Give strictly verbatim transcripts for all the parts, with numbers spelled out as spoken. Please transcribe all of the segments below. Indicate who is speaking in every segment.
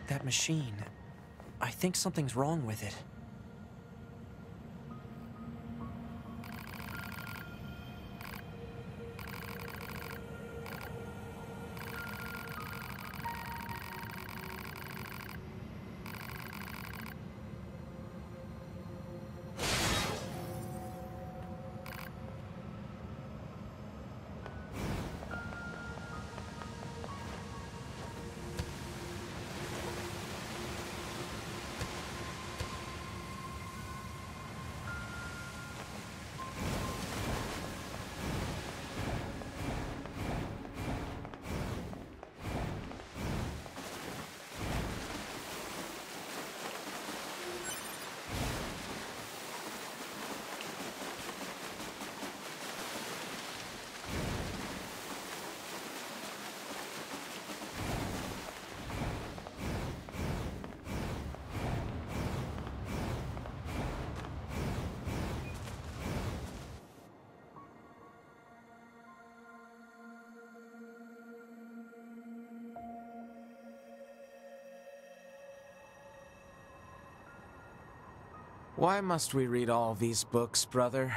Speaker 1: That machine. I think something's wrong with it.
Speaker 2: Why must we read all these books, brother?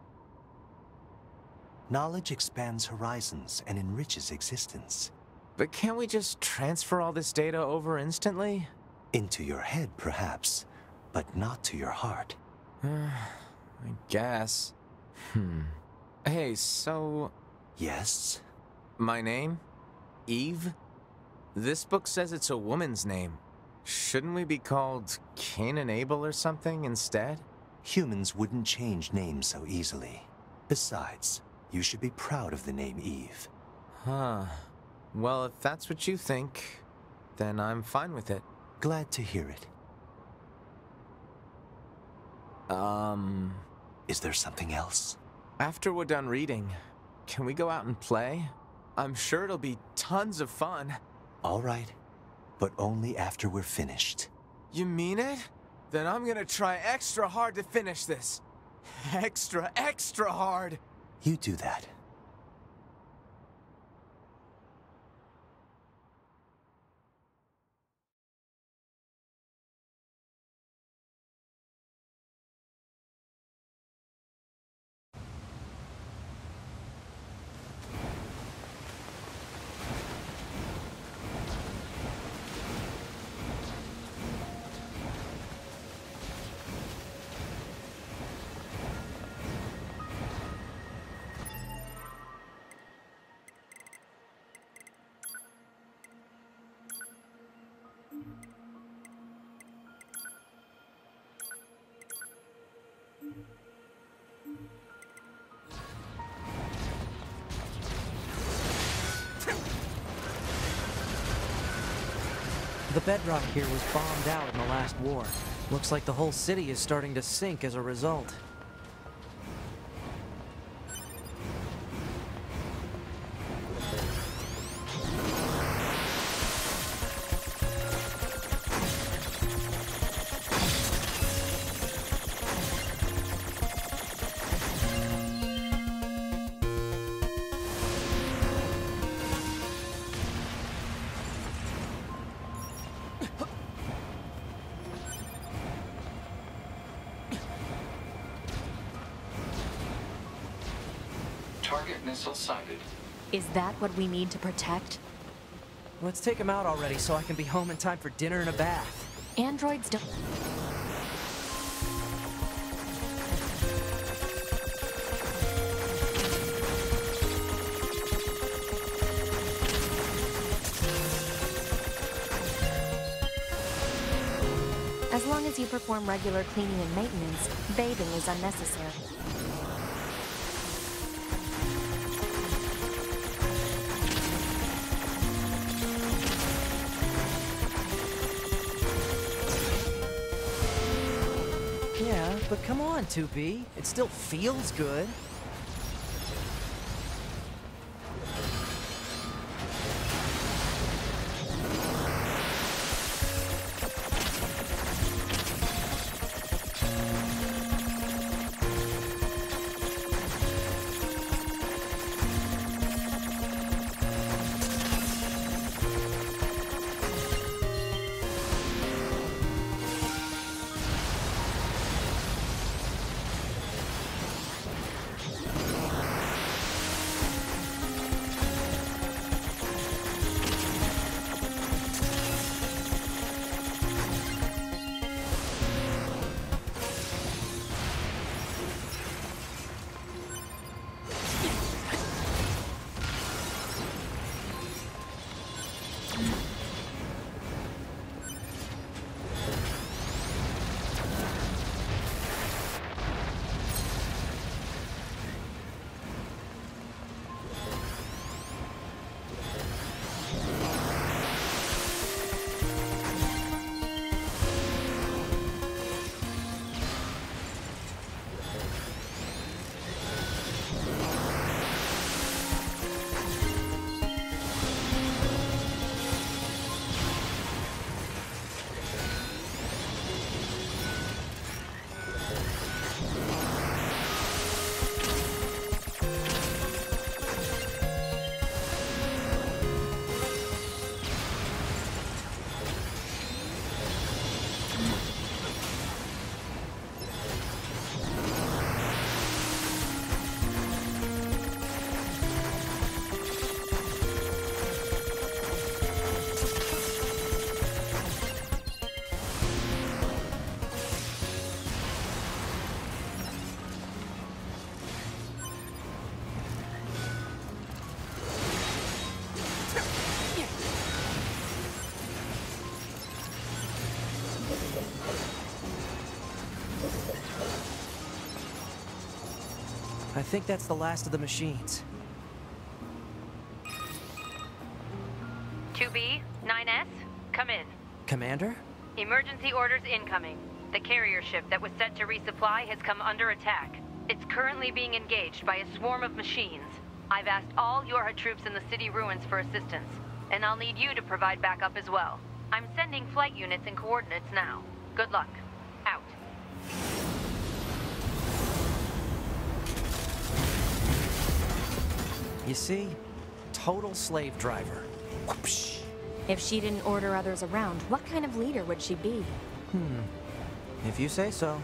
Speaker 3: Knowledge expands horizons and enriches existence.
Speaker 2: But can't we just transfer all this data over instantly?
Speaker 3: Into your head, perhaps, but not to your heart.
Speaker 2: I guess. Hmm. Hey, so...
Speaker 3: Yes?
Speaker 2: My name? Eve? This book says it's a woman's name. Shouldn't we be called Cain and Abel or something instead?
Speaker 3: Humans wouldn't change names so easily. Besides, you should be proud of the name Eve.
Speaker 2: Huh. Well, if that's what you think, then I'm fine with it.
Speaker 3: Glad to hear it.
Speaker 2: Um...
Speaker 3: Is there something else?
Speaker 2: After we're done reading, can we go out and play? I'm sure it'll be tons of fun.
Speaker 3: All right. But only after we're finished.
Speaker 2: You mean it? Then I'm gonna try extra hard to finish this. Extra, extra hard!
Speaker 3: You do that.
Speaker 1: The bedrock here was bombed out in the last war. Looks like the whole city is starting to sink as a result.
Speaker 4: Target missile sighted.
Speaker 5: Is that what we need to protect?
Speaker 1: Let's take him out already so I can be home in time for dinner and a bath.
Speaker 5: Androids don't... As long as you perform regular cleaning and maintenance, bathing is unnecessary.
Speaker 1: Yeah, but come on, two B. It still feels good. I think that's the last of the machines.
Speaker 6: two B, nine S, come in.
Speaker 1: Commander?
Speaker 6: Emergency orders incoming. The carrier ship that was set to resupply has come under attack. It's currently being engaged by a swarm of machines. I've asked all Yorha troops in the city ruins for assistance, and I'll need you to provide backup as well. I'm sending flight units and coordinates now. Good luck. Out.
Speaker 1: You see? Total slave driver. Whoopsh.
Speaker 5: If she didn't order others around, what kind of leader would she be?
Speaker 1: Hmm. If you say so.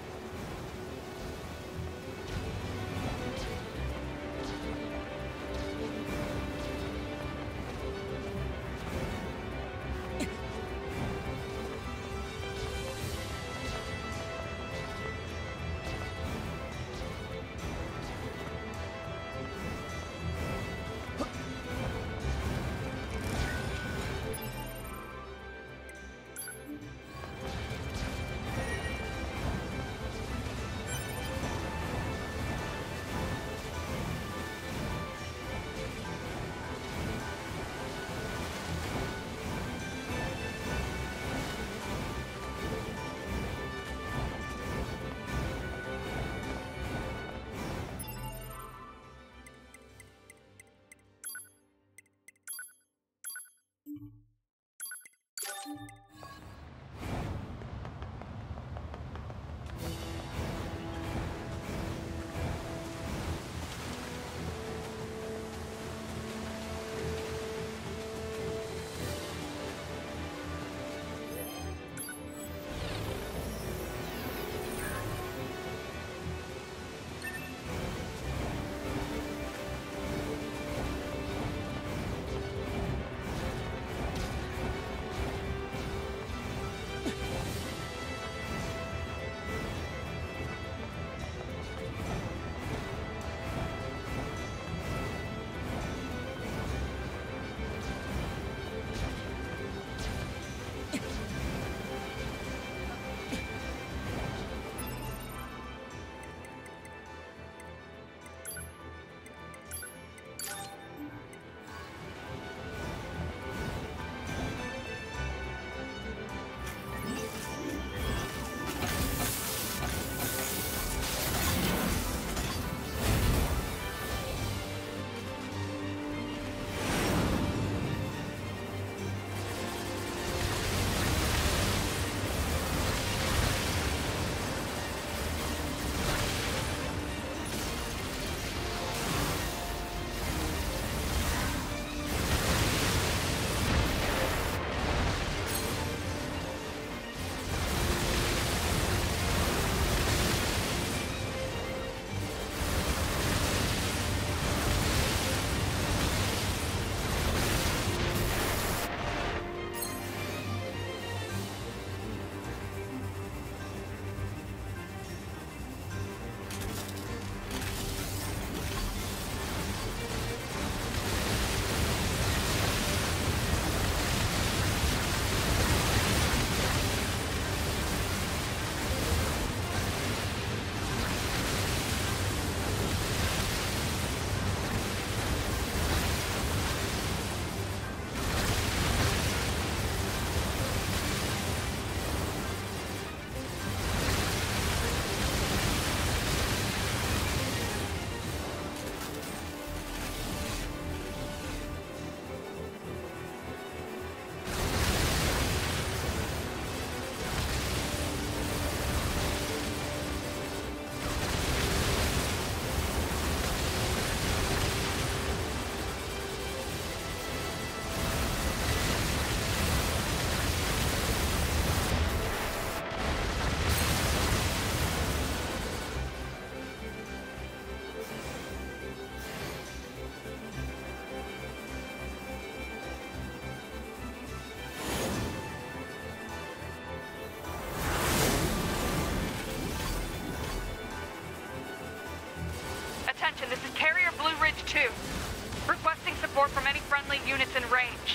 Speaker 6: This is Carrier Blue Ridge two. Requesting support from any friendly units in range.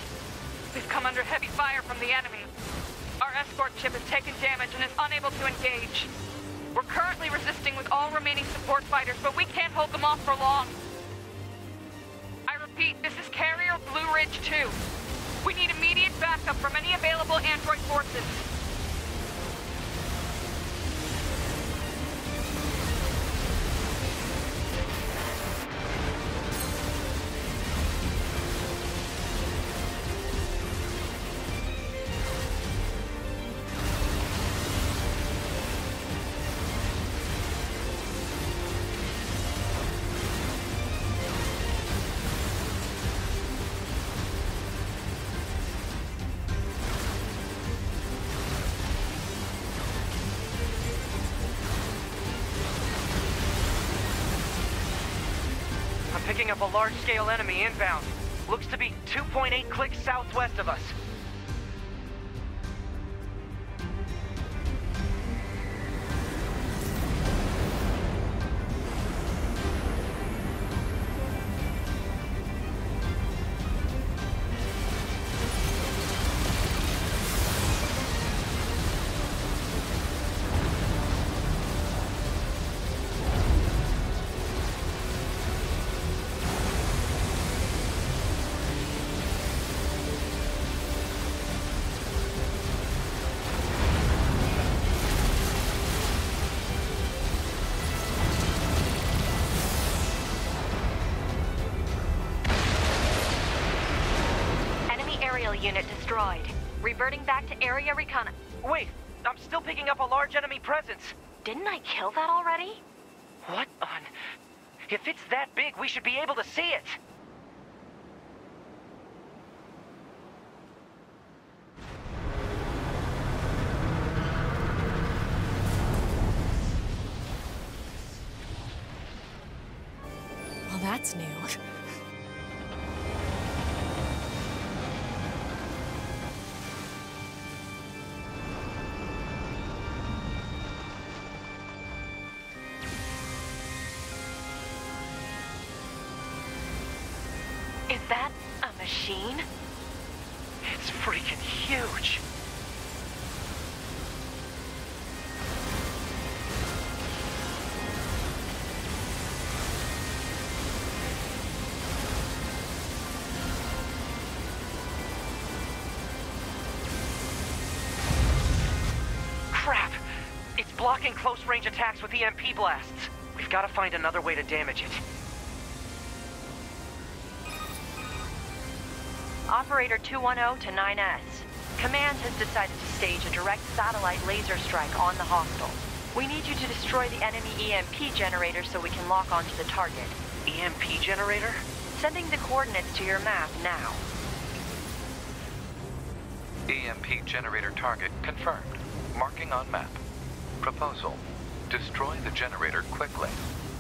Speaker 6: We've come under heavy fire from the enemy. Our escort ship has taken damage and is unable to engage. We're currently resisting with all remaining support fighters, but we can't hold them off for long. I repeat, this is Carrier Blue Ridge two. We need immediate backup from any available android forces.
Speaker 7: Picking up a large-scale enemy inbound. Looks to be two point eight clicks southwest of us.
Speaker 6: Unit destroyed. Reverting back to area recon.
Speaker 7: Wait, I'm still picking up a large enemy presence.
Speaker 6: Didn't I kill that already?
Speaker 7: What on... If it's that big, we should be able to see it.
Speaker 8: Well, that's new.
Speaker 6: Is that a machine?
Speaker 7: It's freaking huge. Crap! It's blocking close-range attacks with E M P blasts. We've got to find another way to damage it.
Speaker 6: Operator two one zero to nine S. Command has decided to stage a direct satellite laser strike on the hostile. We need you to destroy the enemy E M P generator so we can lock onto the target.
Speaker 7: E M P generator?
Speaker 6: Sending the coordinates to your map now.
Speaker 4: E M P generator target confirmed. Marking on map. Proposal. Destroy the generator quickly.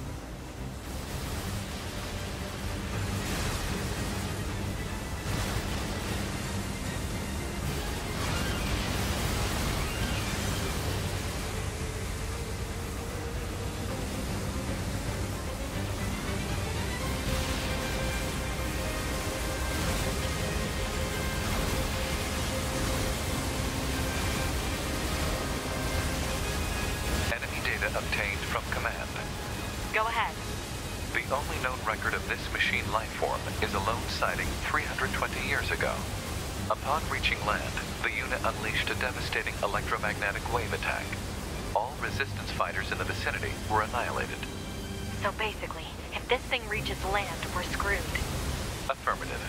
Speaker 4: Obtained from command.
Speaker 6: Go ahead.
Speaker 4: The only known record of this machine life form is a lone sighting three hundred twenty years ago. Upon reaching land, the unit unleashed a devastating electromagnetic wave attack. All resistance fighters in the vicinity were annihilated.
Speaker 6: So basically, if this thing reaches land, we're screwed.
Speaker 4: Affirmative.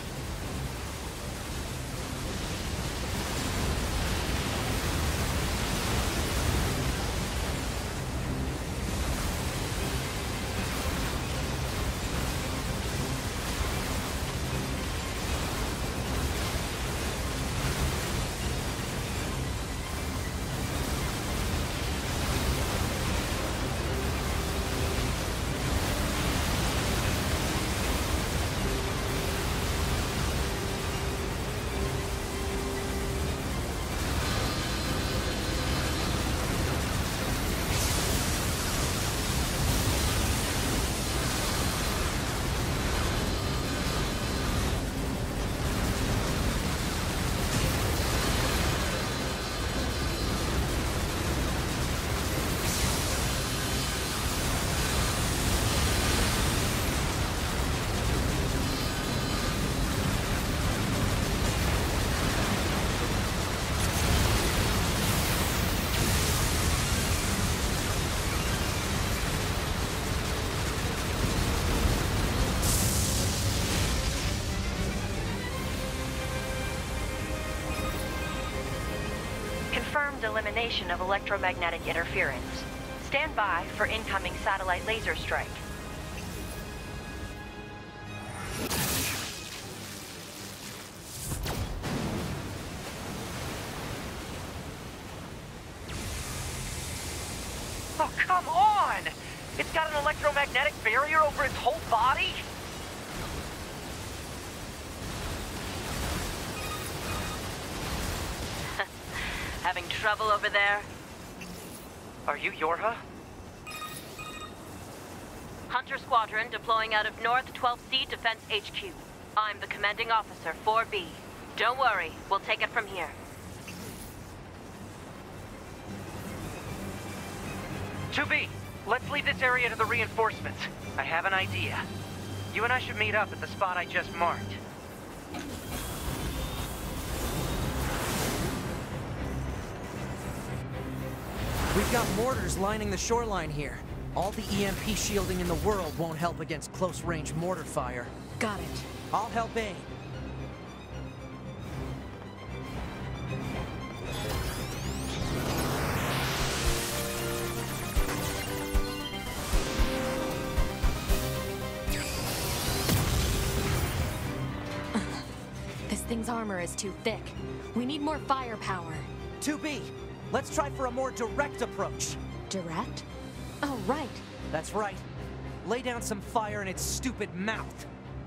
Speaker 6: prompt elimination of electromagnetic interference. Stand by for incoming satellite laser strike.
Speaker 7: Oh, come on! It's got an electromagnetic barrier over its whole body?
Speaker 6: Having trouble over there?
Speaker 7: Are you Yorha?
Speaker 6: Hunter Squadron deploying out of North twelfth C Defense H Q. I'm the commanding officer, four B. Don't worry, we'll take it from here.
Speaker 7: two B, let's leave this area to the reinforcements. I have an idea. You and I should meet up at the spot I just marked.
Speaker 1: We've got mortars lining the shoreline here. All the E M P shielding in the world won't help against close-range mortar fire.
Speaker 8: Got it.
Speaker 1: I'll help aim.
Speaker 8: This thing's armor is too thick. We need more firepower.
Speaker 1: two B, let's try for a more direct approach.
Speaker 8: Direct? Oh, right.
Speaker 1: That's right. Lay down some fire in its stupid mouth.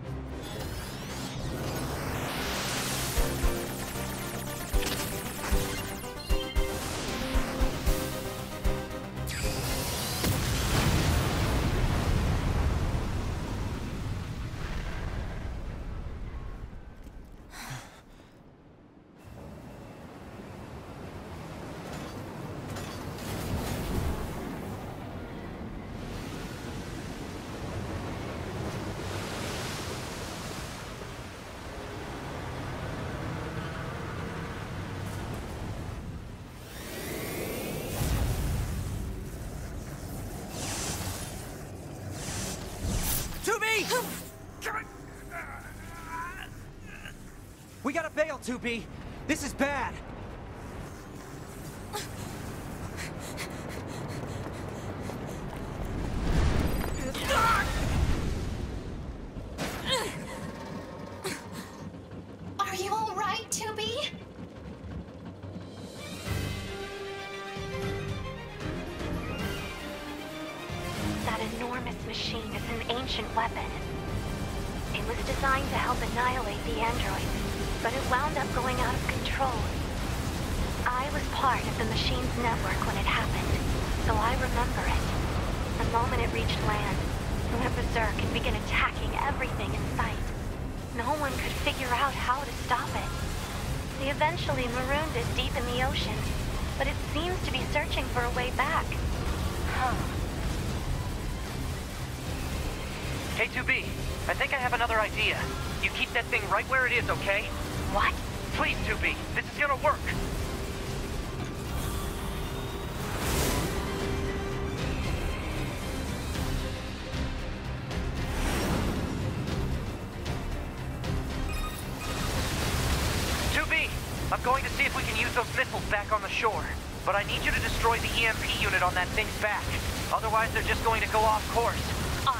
Speaker 1: two B! We gotta bail, two B. This is bad.
Speaker 5: Are you all right, two B?
Speaker 9: That enormous machine is an ancient weapon. It was designed to help annihilate the androids, but it wound up going out of control. I was part of the machine's network when it happened, so I remember it. The moment it reached land, it went berserk and began attacking everything in sight. No one could figure out how to stop it. They eventually marooned it deep in the ocean, but it seems to be searching for a way back. Huh.
Speaker 7: Hey, two B, I think I have another idea. You keep that thing right where it is, okay?
Speaker 9: What?
Speaker 7: Please, two B, this is gonna work. two B, I'm going to see if we can use those missiles back on the shore. But I need you to destroy the E M P unit on that thing's back. Otherwise, they're just going to go off course.
Speaker 9: On.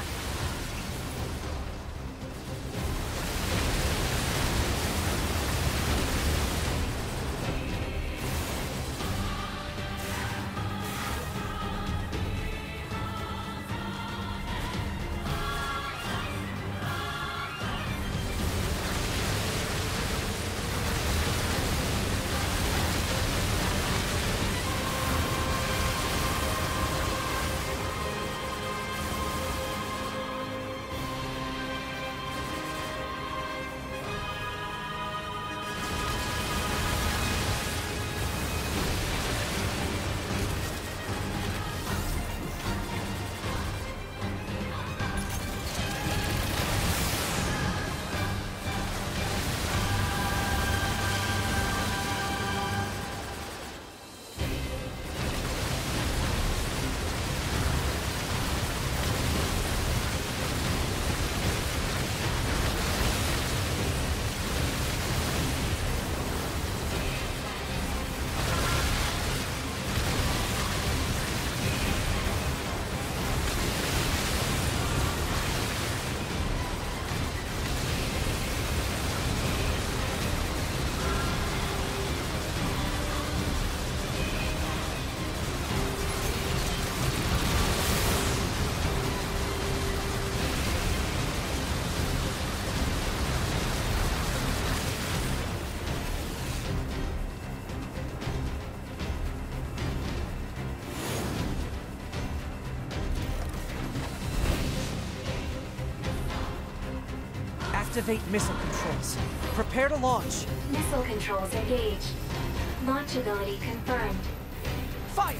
Speaker 1: Activate missile controls. Prepare to launch.
Speaker 9: Missile controls engaged. Launch ability confirmed.
Speaker 1: Fire!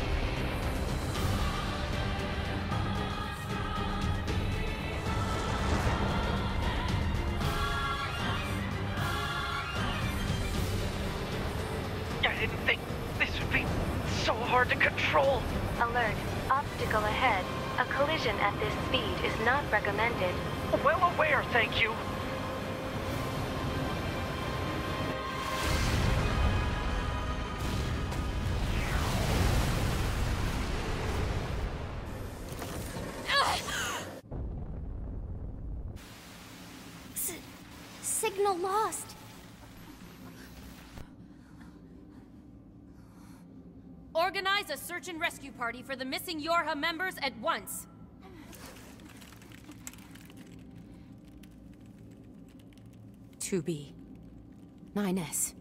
Speaker 7: I didn't think this would be so hard to control.
Speaker 9: Alert. Obstacle ahead. A collision at this speed is not recommended.
Speaker 7: Well aware, thank you.
Speaker 8: S signal lost.
Speaker 10: Organize a search and rescue party for the missing Yorha members at once. two B. nine S.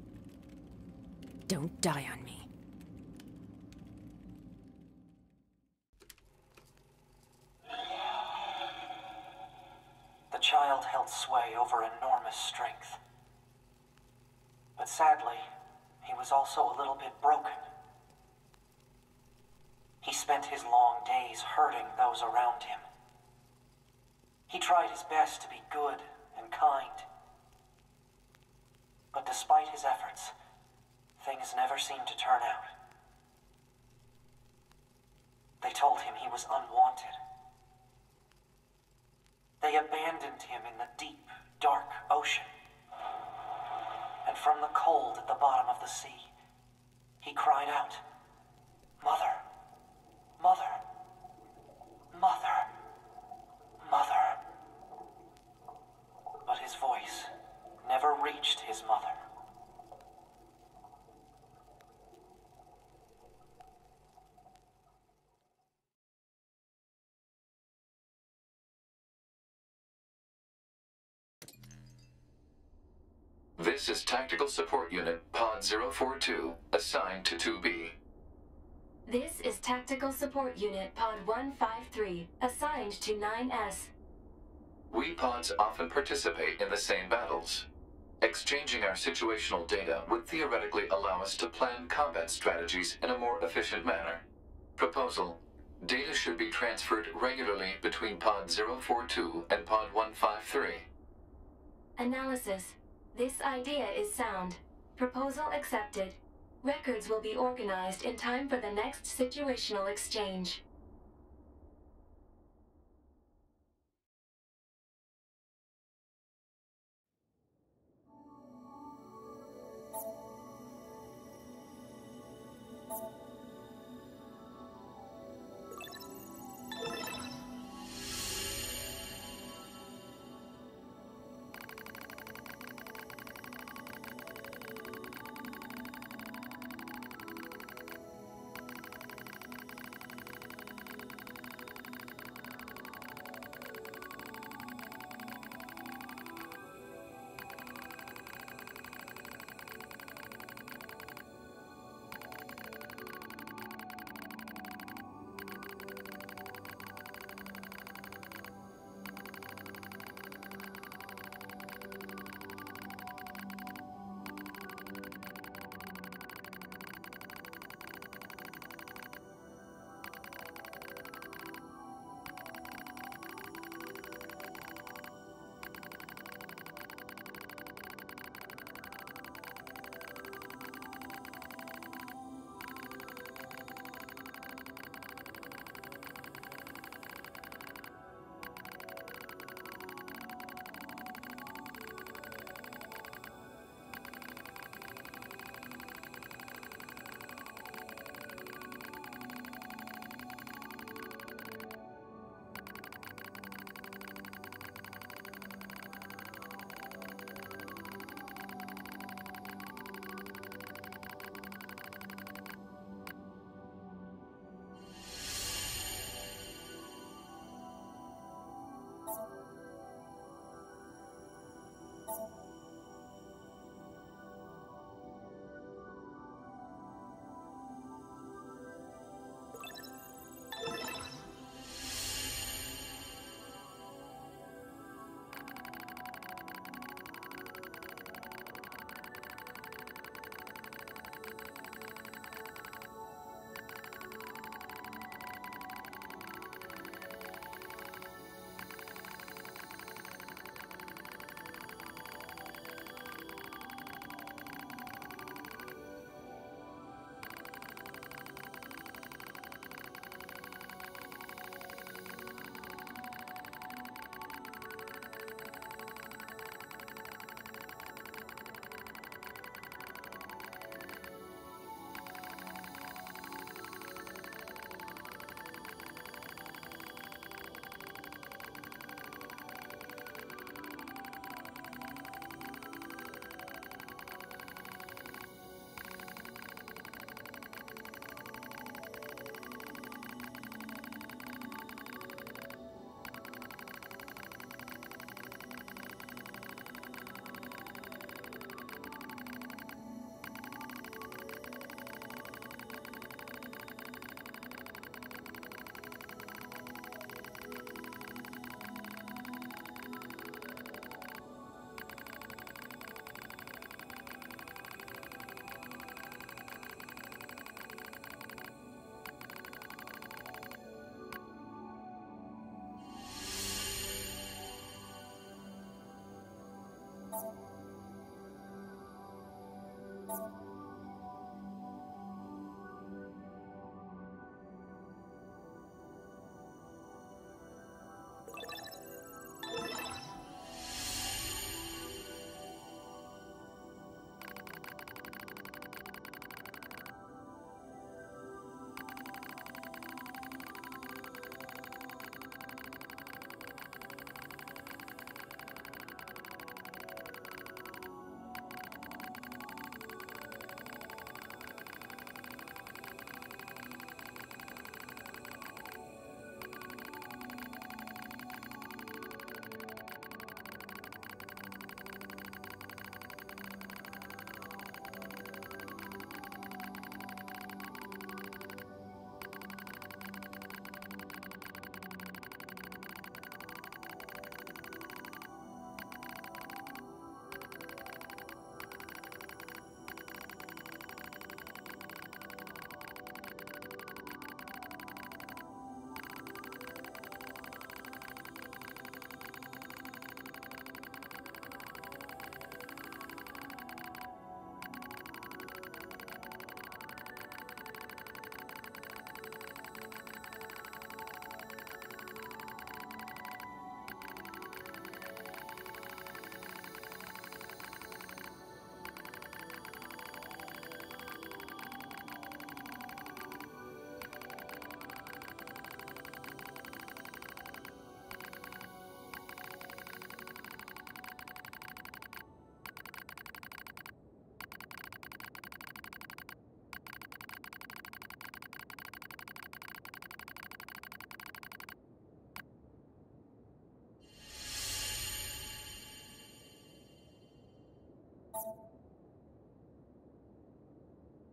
Speaker 10: Don't die on me.
Speaker 11: The child held sway over enormous strength. But sadly, he was also a little bit broken. He spent his long days hurting those around him. He tried his best to be good and kind. But despite his efforts, things never seemed to turn out. They told him he was unwanted. They abandoned him in the deep, dark ocean. And from the cold at the bottom of the sea, he cried out, "Mother, Mother, Mother, Mother." But his voice never reached his mother.
Speaker 4: This is Tactical Support Unit Pod zero four two, assigned to two B.
Speaker 9: This is Tactical Support Unit Pod one five three, assigned to nine S.
Speaker 4: We pods often participate in the same battles. Exchanging our situational data would theoretically allow us to plan combat strategies in a more efficient manner. Proposal: data should be transferred regularly between Pod zero four two and Pod one five three.
Speaker 9: Analysis. This idea is sound. Proposal accepted. Records will be organized in time for the next situational exchange.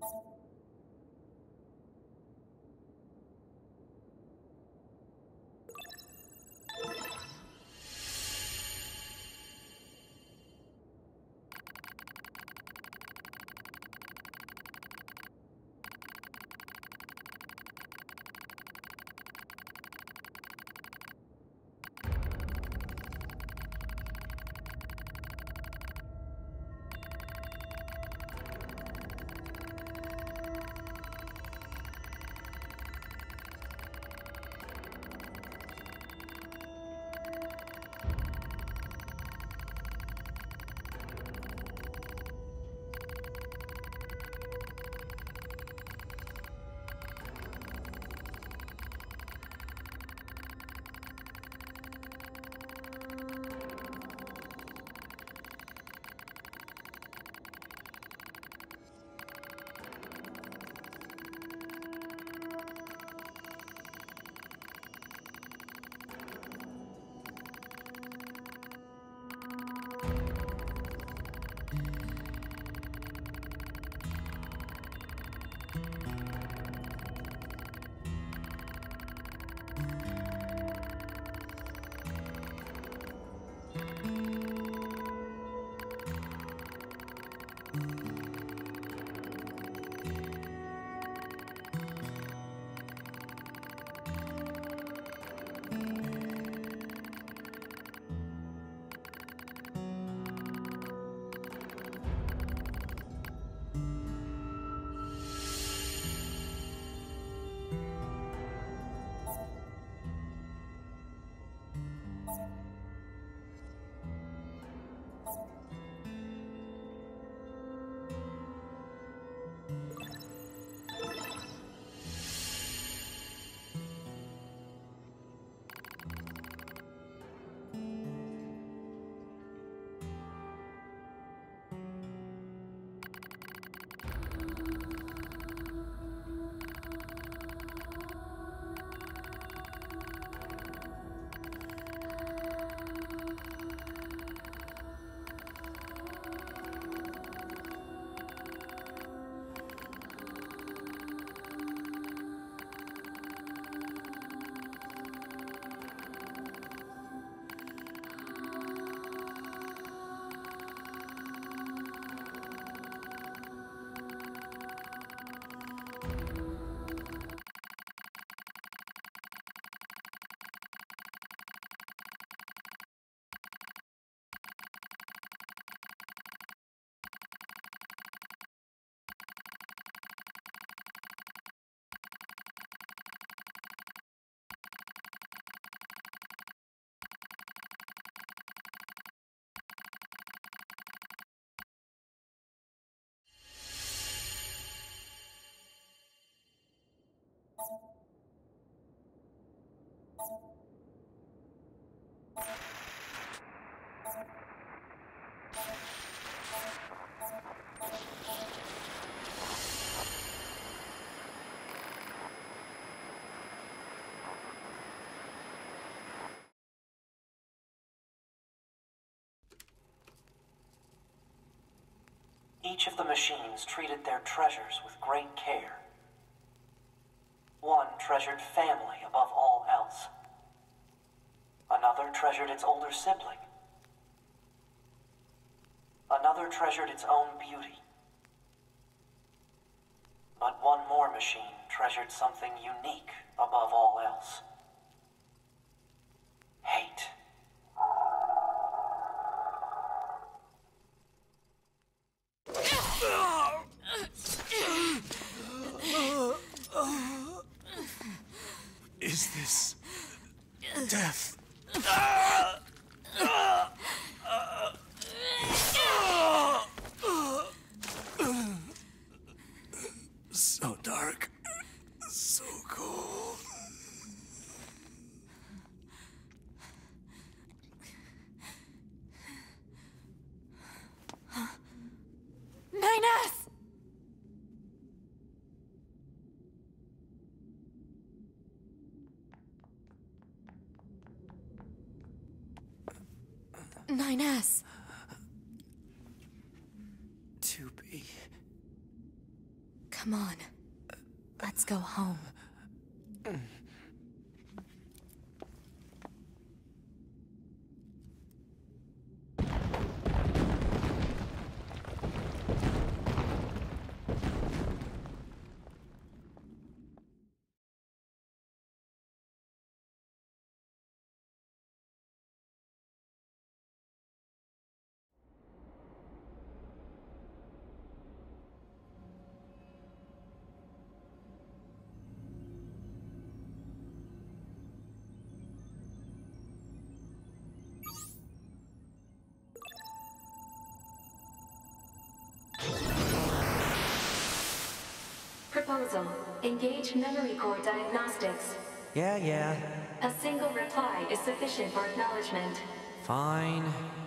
Speaker 11: Each of the machines treated their treasures with great care. One treasured family above all else. Another treasured its older sibling. Another treasured its own beauty. But one more machine treasured something unique above all else. Hate.
Speaker 3: Is this death? So dark, so cold.
Speaker 8: nine S! nine S.
Speaker 3: To be.
Speaker 8: Come on. Let's go home.
Speaker 9: Proposal. Engage memory core diagnostics.
Speaker 1: Yeah, yeah.
Speaker 9: A single reply is sufficient for acknowledgement.
Speaker 1: Fine.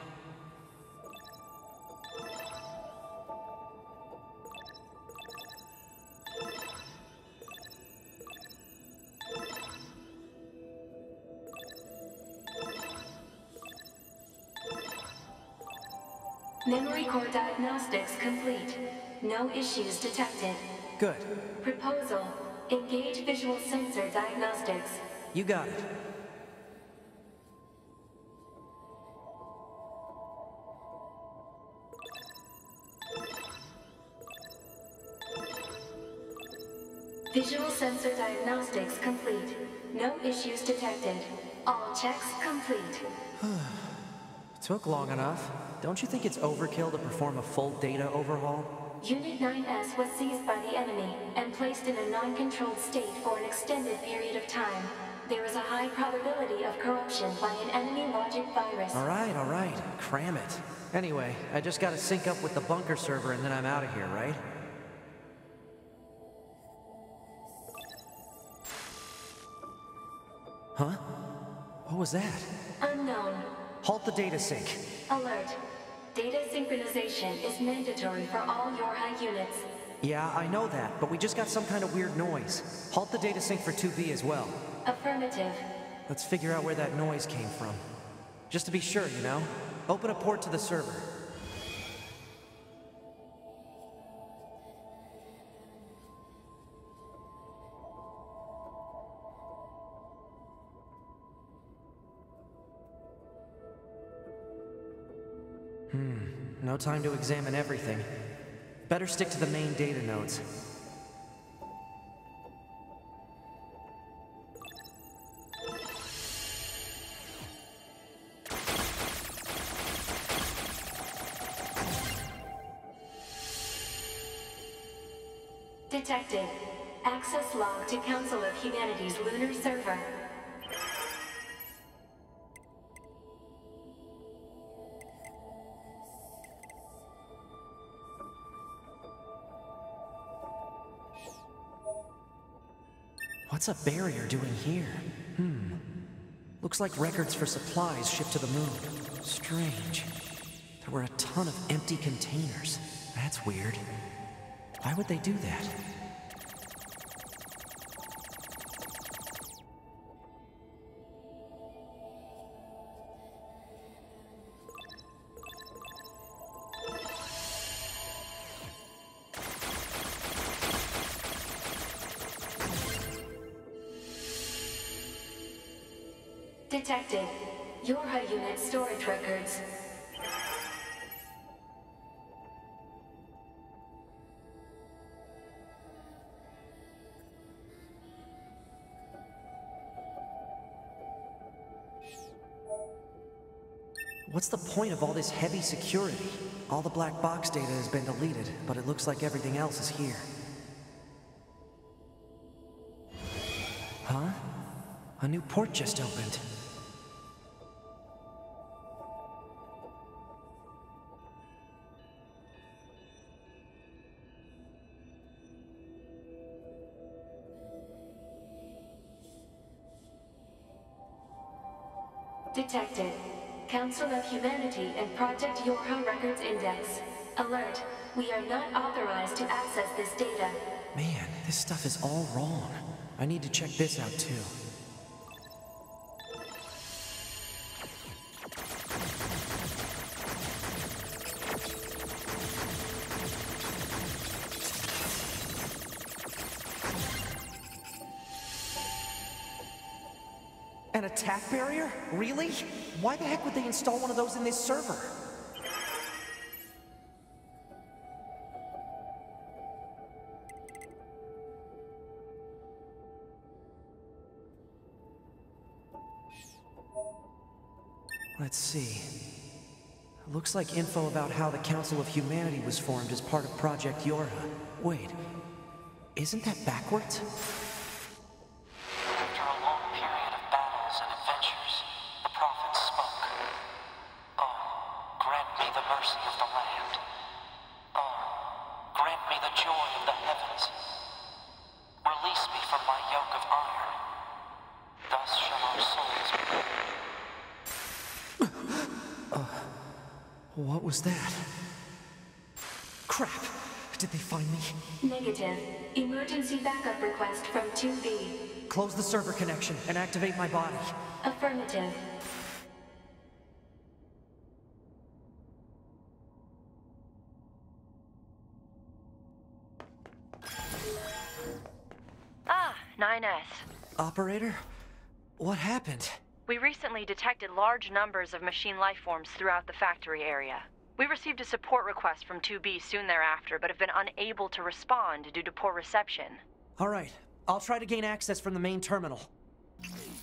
Speaker 9: Memory core diagnostics complete. No issues detected.
Speaker 1: Good.
Speaker 9: Proposal. Engage visual sensor diagnostics.
Speaker 1: You got it.
Speaker 9: Visual sensor diagnostics complete. No issues detected. All checks complete.
Speaker 1: Took long enough. Don't you think it's overkill to perform a full data overhaul?
Speaker 9: Unit nine S was seized by the enemy and placed in a non-controlled state for an extended period of time. There is a high probability of corruption by an enemy logic virus.
Speaker 1: All right, all right. Cram it. Anyway, I just gotta sync up with the bunker server and then I'm out of here, right? Huh? What was that?
Speaker 9: Unknown.
Speaker 1: Halt the data sync.
Speaker 9: Alert. Data synchronization is mandatory for all Yorha units.
Speaker 1: Yeah, I know that, but we just got some kind of weird noise. Halt the data sync for two B as well.
Speaker 9: Affirmative.
Speaker 1: Let's figure out where that noise came from. Just to be sure, you know? Open a port to the server. Hmm, no time to examine everything. Better stick to the main data nodes.
Speaker 9: Detected. Access log to Council of Humanity's lunar server.
Speaker 1: What's a barrier doing here? Hmm. Looks like records for supplies shipped to the moon. Strange. There were a ton of empty containers. That's weird. Why would they do that?
Speaker 9: Detected. Yorha unit storage records.
Speaker 1: What's the point of all this heavy security? All the black box data has been deleted, but it looks like everything else is here. Huh? A new port just opened.
Speaker 9: Detected. Council of Humanity and Project Yorha Records Index. Alert. We are not authorized to access this data.
Speaker 1: Man, this stuff is all wrong. I need to check this out too. An attack barrier? Really? Why the heck would they install one of those in this server? Let's see. Looks like info about how the Council of Humanity was formed as part of Project Yorha. Wait, isn't that backwards?
Speaker 11: After a long period of battles and adventures, the prophets spoke. Oh, grant me the mercy of the land. Oh, grant me the joy of the heavens. Release me from my yoke of iron. Thus shall our souls be.
Speaker 1: What was that? Crap! Did they find me?
Speaker 12: Negative. Emergency backup request from two B.
Speaker 1: Close the server connection and activate my body.
Speaker 12: Affirmative.
Speaker 6: Ah, nine S.
Speaker 1: Operator? What happened?
Speaker 6: We recently detected large numbers of machine life forms throughout the factory area. We received a support request from two B soon thereafter, but have been unable to respond due to poor reception.
Speaker 1: All right, I'll try to gain access from the main terminal.